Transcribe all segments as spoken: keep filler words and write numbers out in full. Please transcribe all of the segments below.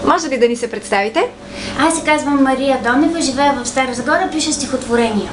Може ли да ни се представите? Аз се казвам Мария Донева, живея в Стара Загора, пиша стихотворения.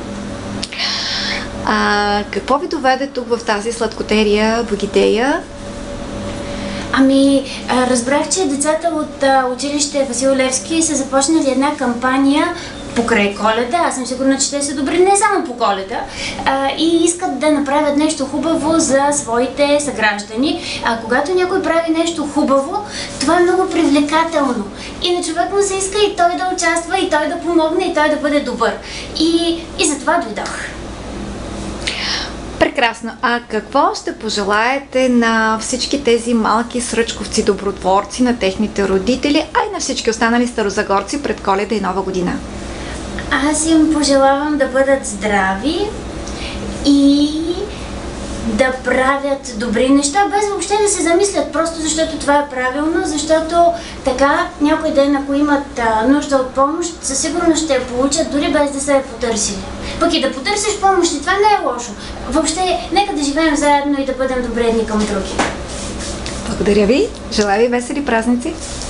А, какво ви доведе тук в тази сладкотерия Богидея? Ами, разбрах, че децата от училище Васил Левски са започнали една кампания покрай Коледа. Аз съм сигурна, че те са добри не само по Коледа, а, и искат да направят нещо хубаво за своите съграждани. А когато някой прави нещо хубаво, това е много привлекателно. И на човек му се иска и той да участва, и той да помогне, и той да бъде добър. И, и затова дойдох. Прекрасно. А какво ще пожелаете на всички тези малки сръчковци добротворци, на техните родители, а и на всички останали старозагорци пред Коледа и Нова година? Аз им пожелавам да бъдат здрави и да правят добри неща, без въобще да се замислят, просто защото това е правилно, защото така някой ден, ако имат а, нужда от помощ, със сигурност ще я получат, дори без да са я потърсили. Пък и да потърсиш помощ, и това не е лошо. Въобще, нека да живеем заедно и да бъдем добри едни към други. Благодаря ви. Желая ви весели празници.